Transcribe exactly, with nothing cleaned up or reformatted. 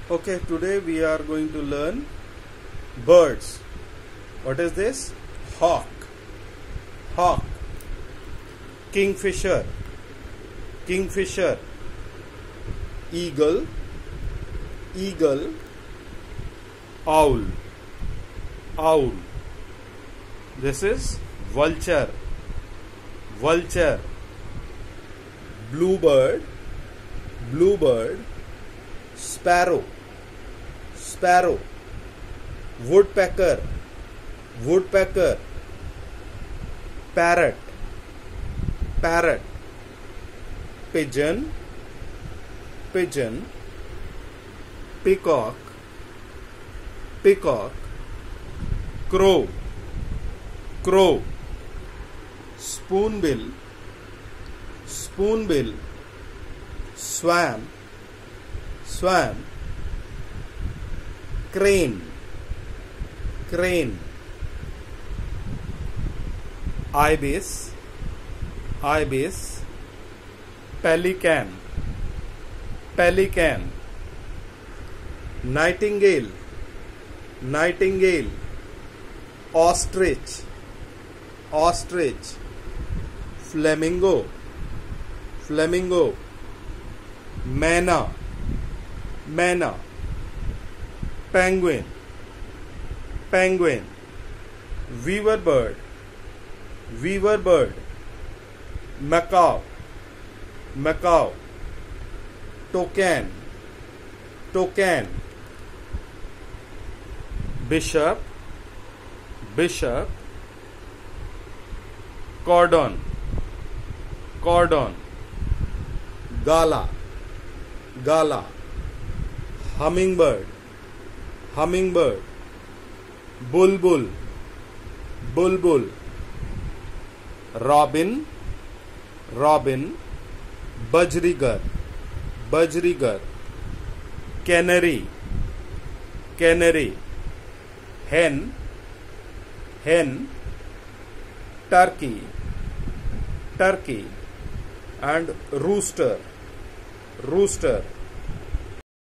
Okay, today we are going to learn birds. What is this? Hawk. Hawk. Kingfisher. Kingfisher. Eagle. Eagle. Owl. Owl. This is vulture. Vulture. Bluebird. Bluebird. Sparrow. Sparrow. Woodpecker. Woodpecker. Parrot. Parrot. Pigeon. Pigeon. Peacock. Peacock. Crow. Crow. Spoonbill. Spoonbill. Swan. Swan. Crane. Crane. Ibis. Ibis. Pelican. Pelican. Nightingale. Nightingale. Ostrich. Ostrich. Flamingo. Flamingo. Manna. Manna. Penguin. Penguin. Weaver bird. Weaver bird. Macaw. Macaw. Toucan. Toucan. Bishop. Bishop. Cordon. Cordon. Gala. Gala. Hummingbird. Hummingbird. Bulbul. Bulbul. Robin. Robin. Bajrigar. Bajrigar. Canary. Canary. Hen. Hen. Turkey. Turkey. And rooster. Rooster.